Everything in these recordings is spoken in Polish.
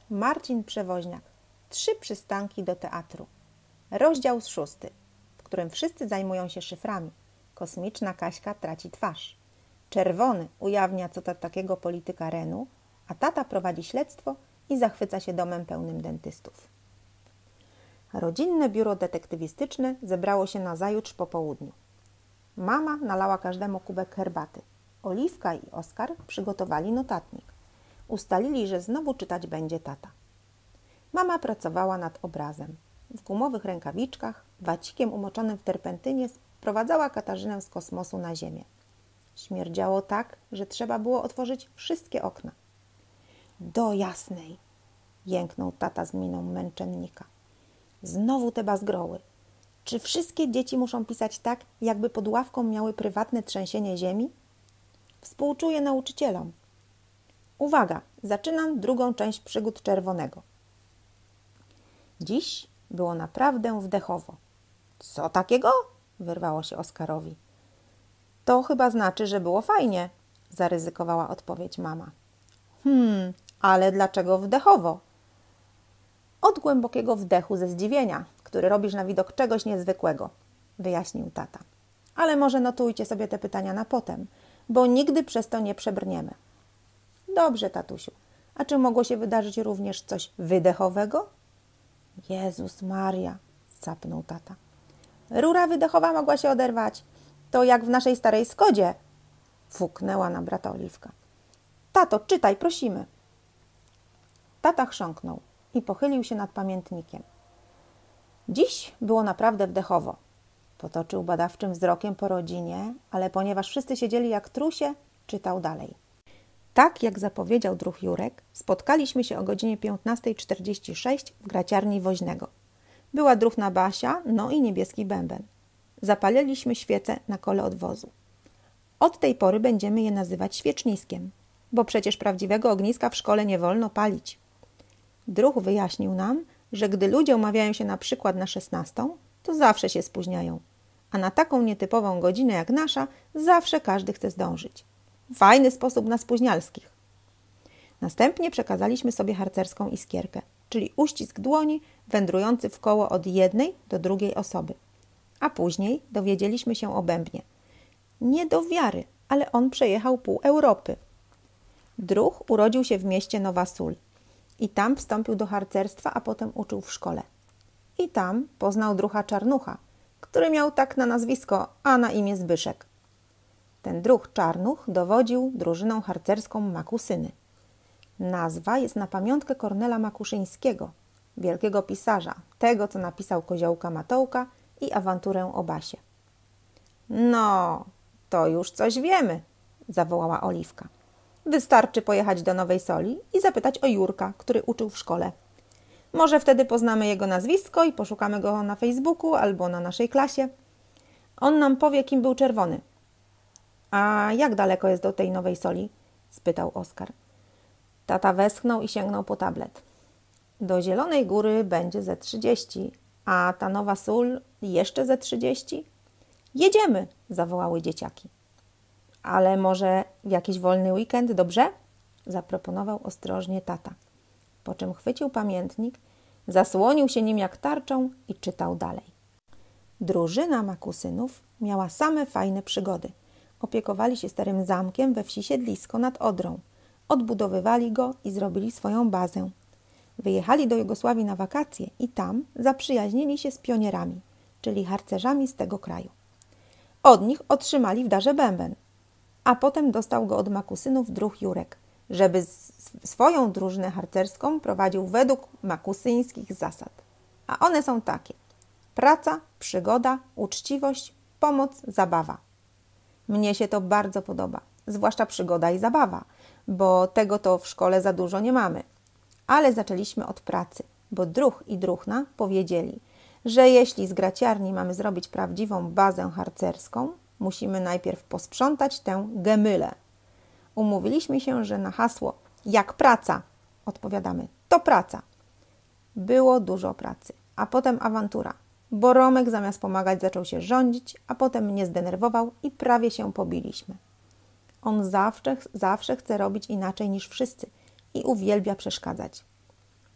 Marcin Przewoźniak. 3 przystanki do teatru. Rozdział 6, w którym wszyscy zajmują się szyframi. Kosmiczna Kaśka traci twarz. Czerwony ujawnia co to takiego polityka Renu, a tata prowadzi śledztwo i zachwyca się domem pełnym dentystów. Rodzinne biuro detektywistyczne zebrało się nazajutrz po południu. Mama nalała każdemu kubek herbaty. Oliwka i Oskar przygotowali notatnik. Ustalili, że znowu czytać będzie tata. Mama pracowała nad obrazem. W gumowych rękawiczkach, wacikiem umoczonym w terpentynie sprowadzała Katarzynę z kosmosu na ziemię. Śmierdziało tak, że trzeba było otworzyć wszystkie okna. Do jasnej! Jęknął tata z miną męczennika. Znowu te bazgroły. Czy wszystkie dzieci muszą pisać tak, jakby pod ławką miały prywatne trzęsienie ziemi? Współczuję nauczycielom. Uwaga, zaczynam drugą część przygód Czerwonego. Dziś było naprawdę wdechowo. Co takiego? Wyrwało się Oskarowi. To chyba znaczy, że było fajnie, zaryzykowała odpowiedź mama. Ale dlaczego wdechowo? Od głębokiego wdechu ze zdziwienia, który robisz na widok czegoś niezwykłego, wyjaśnił tata. Ale może notujcie sobie te pytania na potem, bo nigdy przez to nie przebrniemy. Dobrze, tatusiu. A czy mogło się wydarzyć również coś wydechowego? Jezus Maria, sapnął tata. Rura wydechowa mogła się oderwać. To jak w naszej starej Skodzie, fuknęła na brata Oliwka. Tato, czytaj, prosimy. Tata chrząknął i pochylił się nad pamiętnikiem. Dziś było naprawdę wdechowo. Potoczył badawczym wzrokiem po rodzinie, ale ponieważ wszyscy siedzieli jak trusie, czytał dalej. Tak jak zapowiedział druh Jurek, spotkaliśmy się o godzinie 15:46 w graciarni Woźnego. Była druhna Basia, no i niebieski bęben. Zapaliliśmy świece na kole odwozu. Od tej pory będziemy je nazywać świeczniskiem, bo przecież prawdziwego ogniska w szkole nie wolno palić. Druh wyjaśnił nam, że gdy ludzie umawiają się na przykład na 16, to zawsze się spóźniają, a na taką nietypową godzinę jak nasza zawsze każdy chce zdążyć. Fajny sposób na spóźnialskich. Następnie przekazaliśmy sobie harcerską iskierkę, czyli uścisk dłoni wędrujący w koło od jednej do drugiej osoby. A później dowiedzieliśmy się o bębnie. Nie do wiary, ale on przejechał pół Europy. Druh urodził się w mieście Nowa Sól i tam wstąpił do harcerstwa, a potem uczył w szkole. I tam poznał druha Czarnucha, który miał tak na nazwisko, a na imię Zbyszek. Ten druh Czarnuch dowodził drużyną harcerską Makusyny. Nazwa jest na pamiątkę Kornela Makuszyńskiego, wielkiego pisarza, tego co napisał Koziołka Matołka i awanturę o Basie. No, to już coś wiemy, zawołała Oliwka. Wystarczy pojechać do Nowej Soli i zapytać o Jurka, który uczył w szkole. Może wtedy poznamy jego nazwisko i poszukamy go na Facebooku albo na naszej klasie. On nam powie, kim był Czerwony. A jak daleko jest do tej Nowej Soli? Spytał Oskar. Tata westchnął i sięgnął po tablet. Do Zielonej Góry będzie ze 30, a ta Nowa Sól jeszcze ze 30? Jedziemy, zawołały dzieciaki. Ale może w jakiś wolny weekend, dobrze? Zaproponował ostrożnie tata. Po czym chwycił pamiętnik, zasłonił się nim jak tarczą i czytał dalej. Drużyna Makusynów miała same fajne przygody. Opiekowali się starym zamkiem we wsi Siedlisko nad Odrą. Odbudowywali go i zrobili swoją bazę. Wyjechali do Jugosławii na wakacje i tam zaprzyjaźnili się z pionierami, czyli harcerzami z tego kraju. Od nich otrzymali w darze bęben, a potem dostał go od Makusynów druh Jurek, żeby swoją drużynę harcerską prowadził według makusyńskich zasad. A one są takie: praca, przygoda, uczciwość, pomoc, zabawa. Mnie się to bardzo podoba, zwłaszcza przygoda i zabawa, bo tego to w szkole za dużo nie mamy. Ale zaczęliśmy od pracy, bo druh i druhna powiedzieli, że jeśli z graciarni mamy zrobić prawdziwą bazę harcerską, musimy najpierw posprzątać tę gemylę. Umówiliśmy się, że na hasło jak praca odpowiadamy, to praca. Było dużo pracy, a potem awantura, bo Romek zamiast pomagać zaczął się rządzić, a potem mnie zdenerwował i prawie się pobiliśmy. On zawsze chce robić inaczej niż wszyscy i uwielbia przeszkadzać.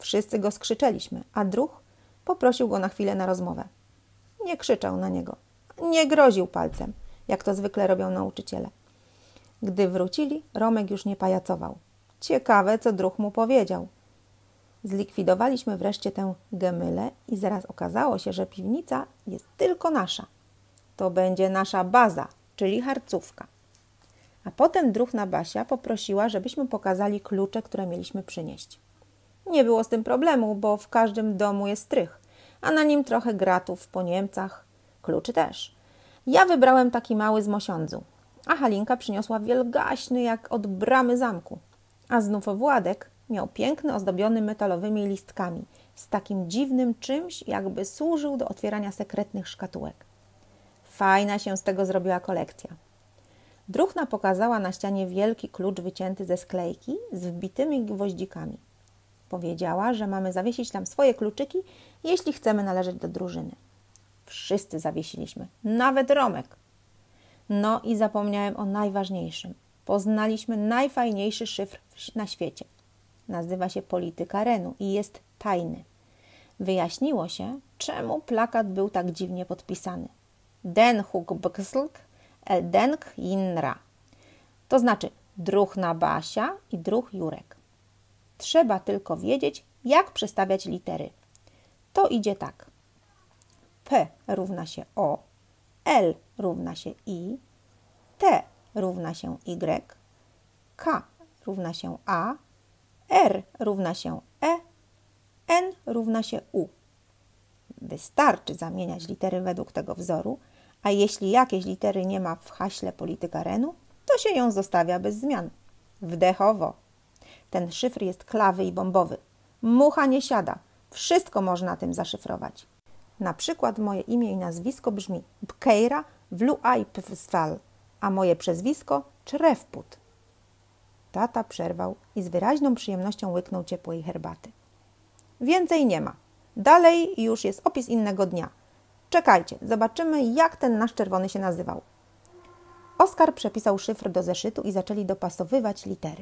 Wszyscy go skrzyczeliśmy, a druh poprosił go na chwilę na rozmowę. Nie krzyczał na niego, nie groził palcem, jak to zwykle robią nauczyciele. Gdy wrócili, Romek już nie pajacował. Ciekawe, co druh mu powiedział. Zlikwidowaliśmy wreszcie tę gemylę i zaraz okazało się, że piwnica jest tylko nasza. To będzie nasza baza, czyli harcówka. A potem druhna Basia poprosiła, żebyśmy pokazali klucze, które mieliśmy przynieść. Nie było z tym problemu, bo w każdym domu jest strych, a na nim trochę gratów po Niemcach, kluczy też. Ja wybrałem taki mały z mosiądzu, a Halinka przyniosła wielgaśny jak od bramy zamku. A znów Władek miał piękny, ozdobiony metalowymi listkami, z takim dziwnym czymś, jakby służył do otwierania sekretnych szkatułek. Fajna się z tego zrobiła kolekcja. Druhna pokazała na ścianie wielki klucz wycięty ze sklejki z wbitymi gwoździkami. Powiedziała, że mamy zawiesić tam swoje kluczyki, jeśli chcemy należeć do drużyny. Wszyscy zawiesiliśmy, nawet Romek. No i zapomniałem o najważniejszym. Poznaliśmy najfajniejszy szyfr na świecie. Nazywa się Polityka Renu i jest tajny. Wyjaśniło się, czemu plakat był tak dziwnie podpisany. Den Huk Bkslk el Denk Jinra. To znaczy druhna Basia i druh Jurek. Trzeba tylko wiedzieć, jak przestawiać litery. To idzie tak. P równa się O, L równa się I, T równa się Y, K równa się A, R równa się E, N równa się U. Wystarczy zamieniać litery według tego wzoru, a jeśli jakiejś litery nie ma w haśle Polityka Renu, to się ją zostawia bez zmian. Wdechowo. Ten szyfr jest klawy i bombowy. Mucha nie siada. Wszystko można tym zaszyfrować. Na przykład moje imię i nazwisko brzmi Bkeira Wluajpwsval, a moje przezwisko Czrewput. Tata przerwał i z wyraźną przyjemnością łyknął ciepłej herbaty. Więcej nie ma. Dalej już jest opis innego dnia. Czekajcie, zobaczymy, jak ten nasz czerwony się nazywał. Oskar przepisał szyfr do zeszytu i zaczęli dopasowywać litery.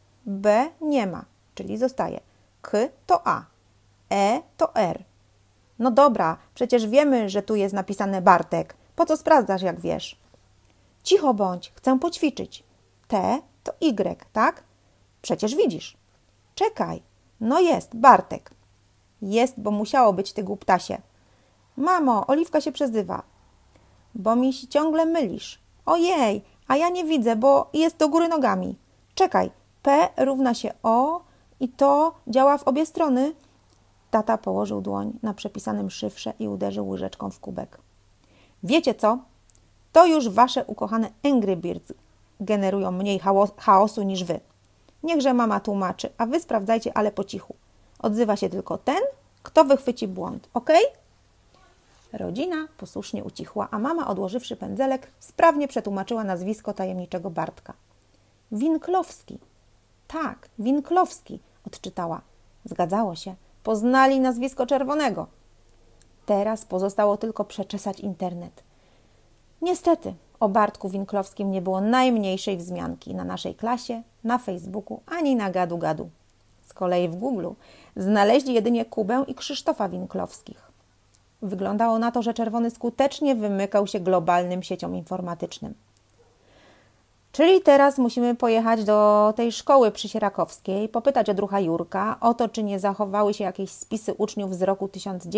B nie ma, czyli zostaje. K to A, E to R. No dobra, przecież wiemy, że tu jest napisane Bartek. Po co sprawdzasz, jak wiesz? Cicho bądź, chcę poćwiczyć. T to Y, tak? Przecież widzisz. Czekaj, no jest, Bartek. Jest, bo musiało być, ty głuptasie. Mamo, Oliwka się przezywa. Bo mi się ciągle mylisz. Ojej, a ja nie widzę, bo jest do góry nogami. Czekaj, P równa się O i to działa w obie strony. Tata położył dłoń na przepisanym szyfrze i uderzył łyżeczką w kubek. Wiecie co? To już wasze ukochane Angry Birds generują mniej chaosu niż wy. Niechże mama tłumaczy, a wy sprawdzajcie, ale po cichu. Odzywa się tylko ten, kto wychwyci błąd, ok? Rodzina posłusznie ucichła, a mama, odłożywszy pędzelek, sprawnie przetłumaczyła nazwisko tajemniczego Bartka. Winklowski. Tak, Winklowski, odczytała. Zgadzało się. Poznali nazwisko czerwonego. Teraz pozostało tylko przeczesać internet. Niestety, o Bartku Winklowskim nie było najmniejszej wzmianki na naszej klasie, na Facebooku, ani na gadu-gadu. Z kolei w Google znaleźli jedynie Kubę i Krzysztofa Winklowskich. Wyglądało na to, że czerwony skutecznie wymykał się globalnym sieciom informatycznym. Czyli teraz musimy pojechać do tej szkoły przy Sierakowskiej, popytać o druha Jurka, o to, czy nie zachowały się jakieś spisy uczniów z roku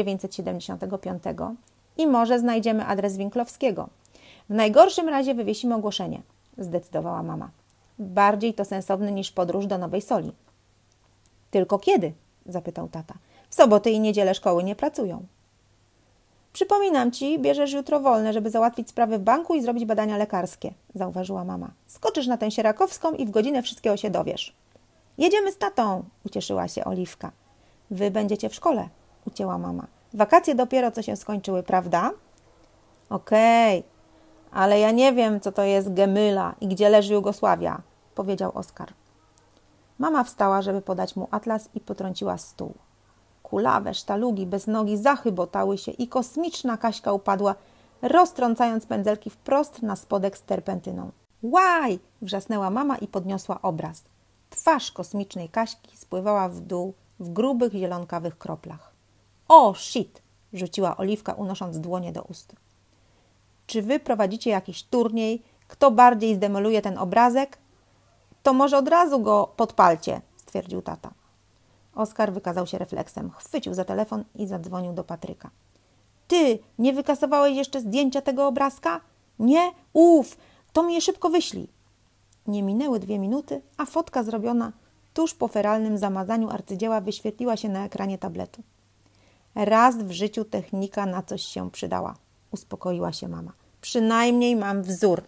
1975 i może znajdziemy adres Winklowskiego. W najgorszym razie wywiesimy ogłoszenie, zdecydowała mama. Bardziej to sensowne niż podróż do Nowej Soli. Tylko kiedy? Zapytał tata. W soboty i niedzielę szkoły nie pracują. Przypominam ci, bierzesz jutro wolne, żeby załatwić sprawy w banku i zrobić badania lekarskie, zauważyła mama. Skoczysz na tę Sierakowską i w godzinę wszystkiego się dowiesz. Jedziemy z tatą, ucieszyła się Oliwka. Wy będziecie w szkole, ucięła mama. Wakacje dopiero co się skończyły, prawda? Okej, ale ja nie wiem, co to jest Gemyla i gdzie leży Jugosławia, powiedział Oskar. Mama wstała, żeby podać mu atlas i potrąciła stół. Kulawe sztalugi bez nogi zachybotały się i kosmiczna Kaśka upadła, roztrącając pędzelki wprost na spodek z terpentyną. Łaj! Wrzasnęła mama i podniosła obraz. Twarz kosmicznej Kaśki spływała w dół w grubych, zielonkawych kroplach. O, shit! Rzuciła Oliwka, unosząc dłonie do ust. Czy wy prowadzicie jakiś turniej? Kto bardziej zdemoluje ten obrazek? To może od razu go podpalcie, stwierdził tata. Oskar wykazał się refleksem. Chwycił za telefon i zadzwonił do Patryka. Ty, nie wykasowałeś jeszcze zdjęcia tego obrazka? Nie? To mnie szybko wyślij. Nie minęły 2 minuty, a fotka zrobiona tuż po feralnym zamazaniu arcydzieła wyświetliła się na ekranie tabletu. Raz w życiu technika na coś się przydała, uspokoiła się mama. Przynajmniej mam wzór.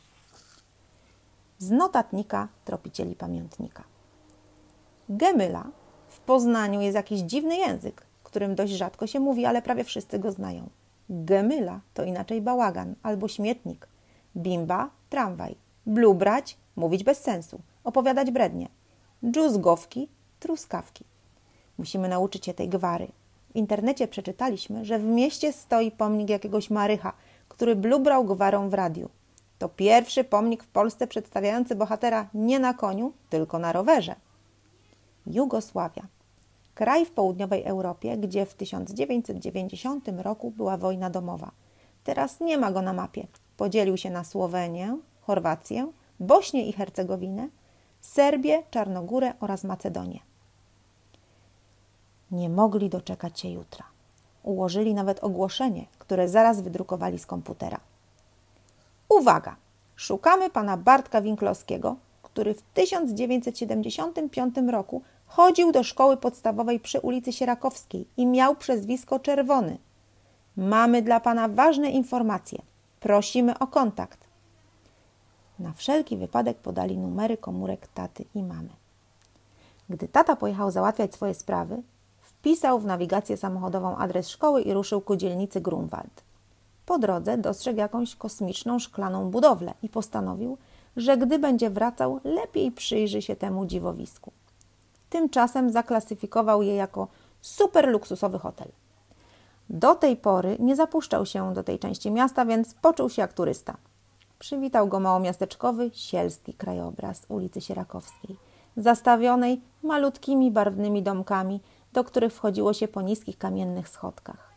Z notatnika tropicieli pamiętnika. Gemyla w Poznaniu jest jakiś dziwny język, którym dość rzadko się mówi, ale prawie wszyscy go znają. Gemyla to inaczej bałagan albo śmietnik. Bimba – tramwaj. Blubrać – mówić bez sensu, opowiadać brednie. Dżuzgowki – truskawki. Musimy nauczyć się tej gwary. W internecie przeczytaliśmy, że w mieście stoi pomnik jakiegoś Marycha, który blubrał gwarą w radiu. To pierwszy pomnik w Polsce przedstawiający bohatera nie na koniu, tylko na rowerze. Jugosławia. Kraj w południowej Europie, gdzie w 1990 roku była wojna domowa. Teraz nie ma go na mapie. Podzielił się na Słowenię, Chorwację, Bośnię i Hercegowinę, Serbię, Czarnogórę oraz Macedonię. Nie mogli doczekać się jutra. Ułożyli nawet ogłoszenie, które zaraz wydrukowali z komputera. Uwaga! Szukamy pana Bartka Winklowskiego, który w 1975 roku chodził do szkoły podstawowej przy ulicy Sierakowskiej i miał przezwisko Czerwony. Mamy dla pana ważne informacje. Prosimy o kontakt. Na wszelki wypadek podali numery komórek taty i mamy. Gdy tata pojechał załatwiać swoje sprawy, wpisał w nawigację samochodową adres szkoły i ruszył ku dzielnicy Grunwald. Po drodze dostrzegł jakąś kosmiczną szklaną budowlę i postanowił, że gdy będzie wracał, lepiej przyjrzy się temu dziwowisku. Tymczasem zaklasyfikował je jako super luksusowy hotel. Do tej pory nie zapuszczał się do tej części miasta, więc poczuł się jak turysta. Przywitał go małomiasteczkowy, sielski krajobraz ulicy Sierakowskiej, zastawionej malutkimi, barwnymi domkami, do których wchodziło się po niskich kamiennych schodkach.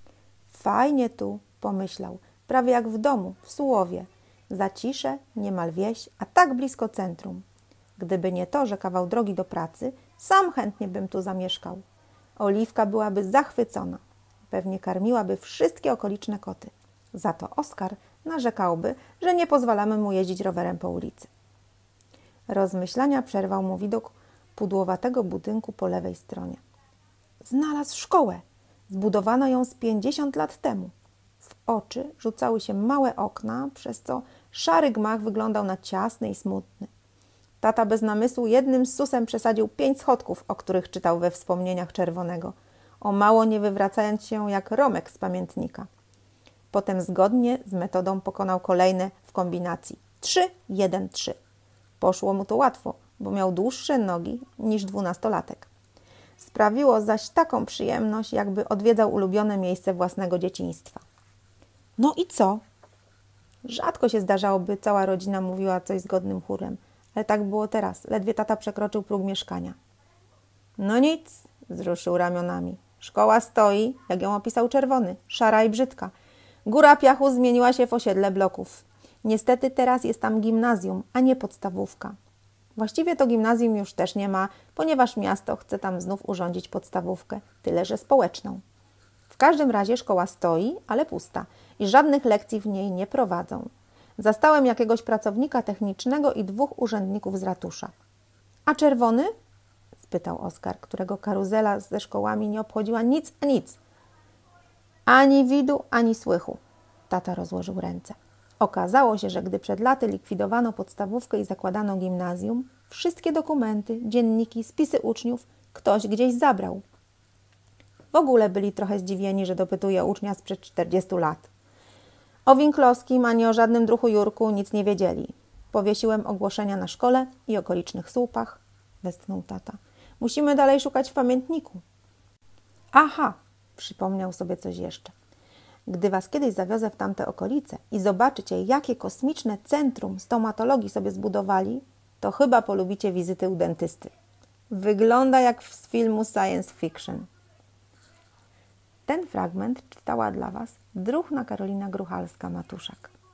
Fajnie tu, pomyślał, prawie jak w domu, w Sułowie. Zacisze, niemal wieś, a tak blisko centrum. Gdyby nie to, że kawał drogi do pracy, sam chętnie bym tu zamieszkał. Oliwka byłaby zachwycona. Pewnie karmiłaby wszystkie okoliczne koty. Za to Oskar narzekałby, że nie pozwalamy mu jeździć rowerem po ulicy. Rozmyślania przerwał mu widok pudłowatego budynku po lewej stronie. Znalazł szkołę. Zbudowano ją z 50 lat temu. W oczy rzucały się małe okna, przez co szary gmach wyglądał na ciasny i smutny. Tata bez namysłu jednym susem przesadził 5 schodków, o których czytał we wspomnieniach Czerwonego, o mało nie wywracając się jak Romek z pamiętnika. Potem zgodnie z metodą pokonał kolejne w kombinacji 3-1-3. Poszło mu to łatwo, bo miał dłuższe nogi niż 12-latek. Sprawiło zaś taką przyjemność, jakby odwiedzał ulubione miejsce własnego dzieciństwa. No i co? Rzadko się zdarzało, by cała rodzina mówiła coś zgodnym chórem, ale tak było teraz. Ledwie tata przekroczył próg mieszkania. No nic, wzruszył ramionami. Szkoła stoi, jak ją opisał Czerwony, szara i brzydka. Góra piachu zmieniła się w osiedle bloków. Niestety teraz jest tam gimnazjum, a nie podstawówka. Właściwie to gimnazjum już też nie ma, ponieważ miasto chce tam znów urządzić podstawówkę, tyle że społeczną. W każdym razie szkoła stoi, ale pusta i żadnych lekcji w niej nie prowadzą. Zastałem jakiegoś pracownika technicznego i 2 urzędników z ratusza. A Czerwony? Spytał Oskar, którego karuzela ze szkołami nie obchodziła nic a nic. Ani widu, ani słychu. Tata rozłożył ręce. Okazało się, że gdy przed laty likwidowano podstawówkę i zakładano gimnazjum, wszystkie dokumenty, dzienniki, spisy uczniów ktoś gdzieś zabrał. W ogóle byli trochę zdziwieni, że dopytuje ucznia sprzed 40 lat. O Winklowskim ani o żadnym druhu Jurku nic nie wiedzieli. Powiesiłem ogłoszenia na szkole i okolicznych słupach, westchnął tata. Musimy dalej szukać w pamiętniku. Aha, przypomniał sobie coś jeszcze. Gdy was kiedyś zawiozę w tamte okolice i zobaczycie, jakie kosmiczne centrum stomatologii sobie zbudowali, to chyba polubicie wizyty u dentysty. Wygląda jak z filmu science fiction. Ten fragment czytała dla Was Druhna Karolina Gruchalska-Matuszak.